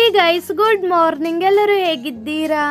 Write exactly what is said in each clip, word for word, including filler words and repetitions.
Guys, good morning. ಎಲ್ಲರೂ ಹೇಗಿದ್ದೀರಾ?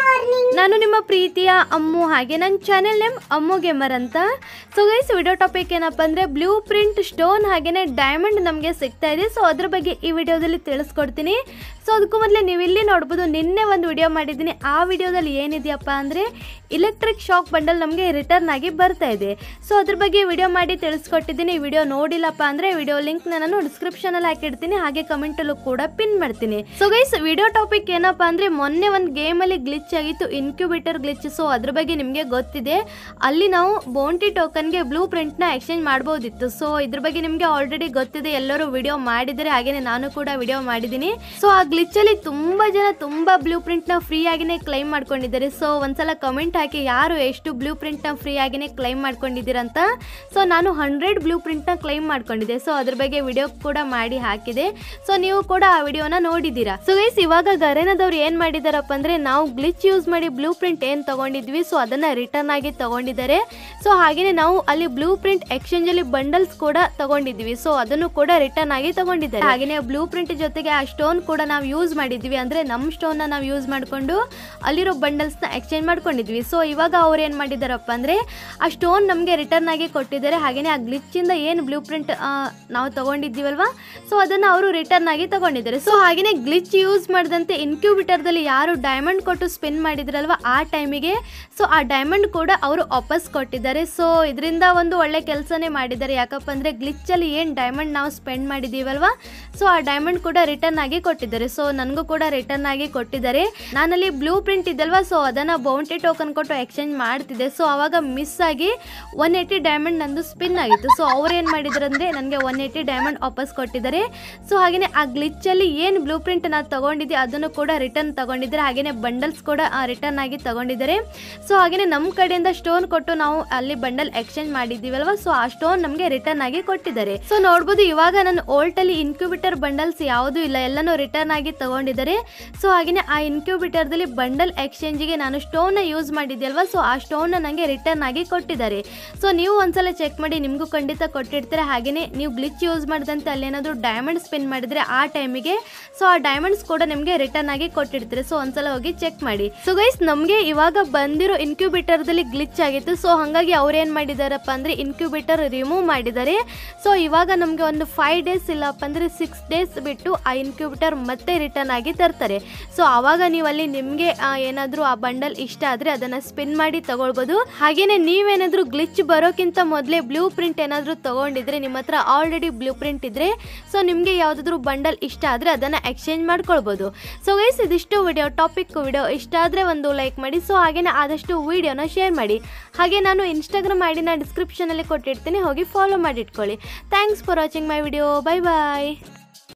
ನಾನು ನಿಮ್ಮ ಪ್ರೀತಿಯ ಅಮ್ಮು, ಹಾಗೆ ನನ್ನ ಚಾನೆಲ್ ನೇಮ್ ಅಮ್ಮು ಗೇಮರ್ ಅಂತ. ಸೊ ಗೈಸ್, ವಿಡಿಯೋ ಟಾಪಿಕ್ ಏನಪ್ಪ ಅಂದರೆ ಬ್ಲೂ ಪ್ರಿಂಟ್ ಸ್ಟೋನ್ ಹಾಗೆಯೇ ಡೈಮಂಡ್ ನಮಗೆ ಸಿಗ್ತಾ ಇದೆ. ಸೊ ಅದ್ರ ಬಗ್ಗೆ ಈ ವಿಡಿಯೋದಲ್ಲಿ ತಿಳಿಸ್ಕೊಡ್ತೀನಿ. ಸೊ ಅದಕ್ಕೂ ಮೊದಲೇ ನೀವು ಇಲ್ಲಿ ನೋಡ್ಬೋದು, ನಿನ್ನೆ ಒಂದು ವಿಡಿಯೋ ಮಾಡಿದ್ದೀನಿ. ಆ ವಿಡಿಯೋದಲ್ಲಿ ಏನಿದೆಯಪ್ಪ ಅಂದರೆ ಇಲೆಕ್ಟ್ರಿಕ್ ಶಾಕ್ ಬಂಡಲ್ ನಮಗೆ ರಿಟರ್ನ್ ಆಗಿ ಬರ್ತಾ ಇದೆ. ಸೊ ಅದ್ರ ಬಗ್ಗೆ ವಿಡಿಯೋ ಮಾಡಿ ತಿಳಿಸ್ಕೊಟ್ಟಿದ್ದೀನಿ. ಈ ವಿಡಿಯೋ ನೋಡಿಲ್ಲಪ್ಪ ಅಂದರೆ ವಿಡಿಯೋ ಲಿಂಕ್ ನಾನು ಡಿಸ್ಕ್ರಿಪ್ಷನಲ್ಲಿ ಹಾಕಿಡ್ತೀನಿ, ಹಾಗೆ ಕಮೆಂಟಲ್ಲೂ ಕೂಡ ಪಿನ್ ಮಾಡ್ತೀನಿ. ಸೊ ಗೈಸ್, ವಿಡಿಯೋ ಟಾಪಿಕ್ ಏನಪ್ಪ ಅಂದರೆ ಮೊನ್ನೆ ಒಂದು ಗೇಮಲ್ಲಿ ಗ್ಲಿಚ್ ಆಗಿತ್ತು, ಇನ್ಕ್ಯುಬೇಟರ್ ಗ್ಲಿಚ್. ಸೊ ಅದ್ರ ಬಗ್ಗೆ ನಿಮಗೆ ಗೊತ್ತಿದೆ. ಅಲ್ಲಿ ನಾವು ಬೌಂಟಿ ಟೋಕನ್ಗೆ ಬ್ಲೂ ಪ್ರಿಂಟ್ನ ಎಕ್ಸ್ಚೇಂಜ್ ಮಾಡ್ಬೋದಿತ್ತು. ಸೊ ಇದ್ರ ಬಗ್ಗೆ ನಿಮಗೆ ಆಲ್ರೆಡಿ ಗೊತ್ತಿದೆ, ಎಲ್ಲರೂ ವಿಡಿಯೋ ಮಾಡಿದರೆ, ಹಾಗೆಯೇ ನಾನು ಕೂಡ ವಿಡಿಯೋ ಮಾಡಿದ್ದೀನಿ. ಸೊ ಆ ಗ್ಲಿಚಲ್ಲಿ ತುಂಬ ಜನ ತುಂಬ ಬ್ಲೂ ಪ್ರಿಂಟ್ನ ಫ್ರೀ ಆಗಿನೇ ಕ್ಲೈಮ್ ಮಾಡ್ಕೊಂಡಿದ್ದಾರೆ. ಸೊ ಒಂದ್ಸಲ ಕಮೆಂಟ್ ಹಾಕಿ ಯಾರು ಎಷ್ಟು ಬ್ಲೂ ಪ್ರಿಂಟ್ನ ಫ್ರೀ ಆಗಿನೇ ಕ್ಲೈಮ್ ಮಾಡ್ಕೊಂಡಿದ್ದೀರಂತ. ಸೊ ನಾನು ಹಂಡ್ರೆಡ್ ಬ್ಲೂ ಪ್ರಿಂಟ್ನ ಕ್ಲೈಮ್ ಮಾಡ್ಕೊಂಡಿದ್ದೆ. ಸೊ ಅದ್ರ ಬಗ್ಗೆ ವಿಡಿಯೋ ಕೂಡ ಮಾಡಿ ಹಾಕಿದೆ. ಸೊ ನೀವು ಕೂಡ ಆ ವಿಡಿಯೋನ ನೋಡಿದ್ದೀರಾ. ಸೊ ಗೈಸ್, ಇವಾಗ ಗರೇನದವ್ರು ಏನು ಮಾಡಿದಾರಪ್ಪ ಅಂದರೆ ನಾವು ಗ್ಲಿಚ್ ಯೂಸ್ ಮಾಡಿ ಬ್ಲೂ ಪ್ರಿಂಟ್ ಏನು ತಗೊಂಡಿದ್ವಿ, ಸೊ ಅದನ್ನು ರಿಟರ್ನ್ ಆಗಿ ತಗೊಂಡಿದ್ದಾರೆ. ಸೊ ಹಾಗೆಯೇ ನಾವು ಅಲ್ಲಿ ಬ್ಲೂ ಪ್ರಿಂಟ್ ಎಕ್ಸ್ಚೇಂಜಲ್ಲಿ ಬಂಡಲ್ಸ್ ಕೂಡ ತಗೊಂಡಿದ್ವಿ. ಸೊ ಅದನ್ನು ಕೂಡ ರಿಟರ್ನ್ ಆಗಿ ತಗೊಂಡಿದ್ದಾರೆ. ಹಾಗೆಯೇ ಬ್ಲೂ ಪ್ರಿಂಟ್ ಜೊತೆಗೆ ಆ ಸ್ಟೋನ್ ಕೂಡ ನಾವು ಯೂಸ್ ಮಾಡಿದ್ವಿ. ಅಂದರೆ ನಮ್ಮ ಸ್ಟೋನ್ನ ನಾವು ಯೂಸ್ ಮಾಡಿಕೊಂಡು ಅಲ್ಲಿರೋ ಬಂಡಲ್ಸ್ನ ಎಕ್ಸ್ಚೇಂಜ್ ಮಾಡ್ಕೊಂಡಿದ್ವಿ. ಸೊ ಇವಾಗ ಅವ್ರು ಏನು ಮಾಡಿದಾರಪ್ಪ ಅಂದರೆ ಆ ಸ್ಟೋನ್ ನಮಗೆ ರಿಟರ್ನ್ ಆಗಿ ಕೊಟ್ಟಿದ್ದಾರೆ. ಹಾಗೆಯೇ ಆ ಗ್ಲಿಚ್ಚಿಂದ ಏನು ಬ್ಲೂ ಪ್ರಿಂಟ್ ನಾವು ತಗೊಂಡಿದ್ದೀವಲ್ವಾ, ಸೊ ಅದನ್ನು ಅವರು ರಿಟರ್ನ್ ಆಗಿ ತಗೊಂಡಿದ್ದಾರೆ. ಸೊ ಹಾಗೆಯೇ ಗ್ಲಿಚ್ ಯೂಸ್ ಮಾಡಿದಂತೆ ಇನ್ಕ್ಯುಬೇಟರ್ದಲ್ಲಿ ಯಾರು ಡೈಮಂಡ್ ಕೊಟ್ಟು ಸ್ಪಿನ್ ಮಾಡಿದ್ರಲ್ವ ಆ ಟೈಮಿಗೆ, ಸೊ ಆ ಡೈಮಂಡ್ ಕೂಡ ಅವರು ವಾಪಸ್ ಕೊಟ್ಟಿದ್ದಾರೆ. ಸೊ ಇದರಿಂದ ಒಂದು ಒಳ್ಳೆ ಕೆಲಸನೇ ಮಾಡಿದ್ದಾರೆ. ಯಾಕಪ್ಪ ಅಂದರೆ ಗ್ಲಿಚ್ಚಲ್ಲಿ ಏನು ಡೈಮಂಡ್ ನಾವು ಸ್ಪೆಂಡ್ ಮಾಡಿದ್ದೀವಲ್ವಾ, ಸೊ ಆ ಡೈಮಂಡ್ ಕೂಡ ರಿಟರ್ನ್ ಆಗಿ ಕೊಟ್ಟಿದ್ದಾರೆ. ಸೊ ನನಗೂ ಕೂಡ ರಿಟರ್ನ್ ಆಗಿ ಕೊಟ್ಟಿದ್ದಾರೆ. ನಾನಲ್ಲಿ ಬ್ಲೂ ಪ್ರಿಂಟ್ ಇದಲ್ವಾ, ಸೊ ಅದನ್ನು ಬೌಂಟಿ ಟೋಕನ್ ಕೊಟ್ಟು ಎಕ್ಸ್ಚೇಂಜ್ ಮಾಡ್ತಿದ್ದೆ. ಸೊ ಅವಾಗ ಮಿಸ್ ಆಗಿ ಒನ್ ಏಯ್ಟಿ ಡೈಮಂಡ್ ನಂದು ಸ್ಪಿನ್ ಆಗಿತ್ತು. ಸೊ ಅವ್ರು ಏನು ಮಾಡಿದ್ರು ಅಂದರೆ ನನಗೆ ಒನ್ ಏಯ್ಟಿ ಡೈಮಂಡ್ ವಾಪಸ್ ಕೊಟ್ಟಿದ್ದಾರೆ. ಸೊ ಹಾಗೆಯೇ ಆ ಗ್ಲಿಚ್ಚಲ್ಲಿ ಏನು ಬ್ಲೂ ಪ್ರಿಂಟ್ ನಾನು ತೊಗೊಂಡಿದ್ದೆ ಅದನ್ನು ಕೂಡ ರಿಟರ್ನ್ ತೊಗೊಂಡಿದ್ದಾರೆ. ಹಾಗೆಯೇ ಬಂಡಲ್ಸ್ ಕೂಡ ರಿಟರ್ನ್ ಆಗಿ ತೊಗೊಂಡಿದ್ದಾರೆ. ಸೊ ಹಾಗೆಯೇ ನಮ್ಮ ಕಡೆಯಿಂದ ಸ್ಟೋನ್ ಕೊಟ್ಟು ನಾವು ಅಲ್ಲಿ ಬಂಡಲ್ ಎಕ್ಸ್ಚೇಂಜ್ ಮಾಡಿದ್ದೀವಲ್ವ, ಸೊ ಆ ಸ್ಟೋನ್ ನಮಗೆ ರಿಟರ್ನ್ ಆಗಿ ಕೊಟ್ಟಿದ್ದಾರೆ. ಸೊ ನೋಡ್ಬೋದು, ಇವಾಗ ನನ್ನ ಓಲ್ಟಲ್ಲಿ ಇನ್ಕ್ಯುಬೇಟರ್ ಬಂಡಲ್ಸ್ ಯಾವುದೂ ಇಲ್ಲ, ಎಲ್ಲನೂ ರಿಟರ್ನ್ ಆಗಿ ತಗೊಂಡಿದ್ದಾರೆ. ಸೊ ಹಾಗೆಯೇ ಆ ಇನ್ಕ್ಯುಬೇಟರ್ದಲ್ಲಿ ಬಂಡಲ್ ಎಕ್ಸ್ಚೇಂಜಿಗೆ ನಾನು ಸ್ಟೋನ್ನ ಯೂಸ್ ಮಾಡಿದ್ದೆ ಅಲ್ವಾ, ಸೊ ಆ ಸ್ಟೋನ್ನ ನನಗೆ ರಿಟರ್ನ್ ಆಗಿ ಕೊಟ್ಟಿದ್ದಾರೆ. ಸೊ ನೀವು ಒಂದ್ಸಲ ಚೆಕ್ ಮಾಡಿ, ನಿಮಗೂ ಖಂಡಿತ ಕೊಟ್ಟಿರ್ತಾರೆ. ಹಾಗೆಯೇ ನೀವು ಗ್ಲಿಚ್ ಯೂಸ್ ಮಾಡಿದಂತೆ ಅಲ್ಲೇನಾದರೂ ಡೈಮಂಡ್ ಸ್ಪಿನ್ ಮಾಡಿದ್ರೆ ಆ ಟೈಮಿಗೆ, ಸೊ ಆ ಡೈಮಂಡ್ಸ್ ಕೂಡ ನಿಮಗೆ ರಿಟರ್ನ್ ಆಗಿ ಕೊಟ್ಟಿರ್ತಾರೆ. ಸೊ ಒಂದ್ಸಲ ಹೋಗಿ ಚೆಕ್ ಮಾಡಿ. ಸೊ ಗೈಸ್, ನಮಗೆ ಇವಾಗ ಬಂದಿರೋ ಇನ್ಕ್ಯುಬೇಟರ್ದಲ್ಲಿ ಗ್ಲಿಚ್ ಆಗಿತ್ತು. ಸೊ ಹಾಗಾಗಿ ಅವ್ರು ಏನು ಮಾಡಿದಾರಪ್ಪ ಅಂದರೆ ಇನ್ಕ್ಯುಬೇಟರ್ ರಿಮೂವ್ ಮಾಡಿದ್ದಾರೆ. ಸೊ ಇವಾಗ ನಮಗೆ ಒಂದು ಫೈವ್ ಡೇಸ್ ಇಲ್ಲಪ್ಪ ಅಂದರೆ ಸಿಕ್ಸ್ ಡೇಸ್ ಬಿಟ್ಟು ಆ ಇನ್ಕ್ಯುಬೇಟರ್ ಮತ್ತೆ ರಿಟರ್ನ್ ಆಗಿ ತರ್ತಾರೆ. ಸೊ ಆವಾಗ ನೀವು ಅಲ್ಲಿ ನಿಮಗೆ ಏನಾದರೂ ಆ ಬಂಡಲ್ ಇಷ್ಟ ಆದರೆ ಅದನ್ನು ಸ್ಪಿನ್ ಮಾಡಿ ತಗೊಳ್ಬೋದು. ಹಾಗೆಯೇ ನೀವೇನಾದರೂ ಗ್ಲಿಚ್ ಬರೋಕ್ಕಿಂತ ಮೊದಲೇ ಬ್ಲೂ ಪ್ರಿಂಟ್ ಏನಾದರೂ ತೊಗೊಂಡಿದ್ರೆ, ನಿಮ್ಮ ಹತ್ರ ಆಲ್ರೆಡಿ ಬ್ಲೂ ಪ್ರಿಂಟ್ ಇದ್ದರೆ, ಸೊ ನಿಮಗೆ ಯಾವುದಾದ್ರೂ ಬಂಡಲ್ ಇಷ್ಟ ಆದರೆ ಅದನ್ನು ಎಕ್ಸ್ಚೇಂಜ್ ಮಾಡ್ಕೊಳ್ಬೋದು. ಸೊ ಗೈಸ್, ಇದಿಷ್ಟು ವಿಡಿಯೋ ಟಾಪಿಕ್. ವಿಡಿಯೋ ಇಷ್ಟ ಆದರೆ ಒಂದು ಲೈಕ್ ಮಾಡಿ. ಸೊ ಹಾಗೆಯೇ ಆದಷ್ಟು ವಿಡಿಯೋನ ಶೇರ್ ಮಾಡಿ. ಹಾಗೆ ನಾನು ಇನ್ಸ್ಟಾಗ್ರಾಮ್ ಐ ಡಿನ ಡಿಸ್ಕ್ರಿಪ್ಷನಲ್ಲಿ ಕೊಟ್ಟಿರ್ತೀನಿ, ಹೋಗಿ ಫಾಲೋ ಮಾಡಿ ಇಟ್ಕೊಳ್ಳಿ. Thanks for watching my video. Bye bye.